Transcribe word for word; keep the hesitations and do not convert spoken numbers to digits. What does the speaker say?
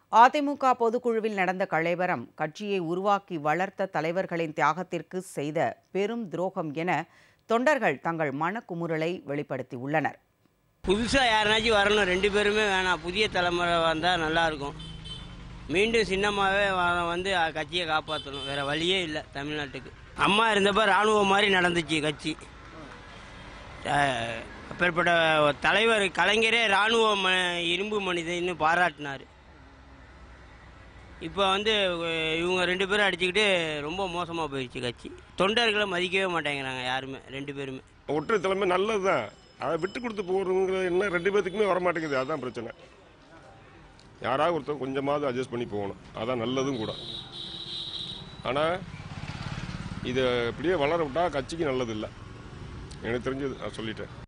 அதிமுக பொதுக்குழுவில் நடந்த கலவரம் கட்சியை உருவாக்கி வளர்த்த தலைவர்களின் தியாகத்திற்கு செய்த பெரும் துரோகம் என தொண்டர்கள் தங்கள் மனக்குமுறலை வெளிப்படுத்தியுள்ளனர். புதுசாக யாருனாச்சும் வரணும், ரெண்டு பேருமே வேணாம். புதிய தலைமுறை வந்தால் நல்லாயிருக்கும். மீண்டும் சின்னமாகவே வந்து கட்சியை காப்பாற்றணும். வேறு வழியே இல்லை தமிழ்நாட்டுக்கு. அம்மா இருந்தப்போ இராணுவம் மாதிரி நடந்துச்சு கட்சி. அப்பேற்பட்ட தலைவர் கலைஞரே இராணுவ ம இரும்பு மனிதன்னு பாராட்டினார். இப்போ வந்து இவங்க ரெண்டு பேரும் அடிச்சுக்கிட்டு ரொம்ப மோசமாக போயிடுச்சு கட்சி. தொண்டர்களை மதிக்கவே மாட்டேங்கிறாங்க யாருமே, ரெண்டு பேருமே. ஒற்றை தலைமை நல்லது தான், அதை விட்டு கொடுத்து போகிறவங்க என்ன ரெண்டு பேர்த்துக்குமே வரமாட்டேங்குது. அதுதான் பிரச்சனை. யாராவது ஒருத்தர் கொஞ்சமாவது அட்ஜஸ்ட் பண்ணி போகணும், அதான் நல்லதும் கூட. ஆனால் இதை இப்படியே வளர விட்டால் கட்சிக்கு நல்லது இல்லை. எனக்கு தெரிஞ்சது நான் சொல்லிட்டேன்.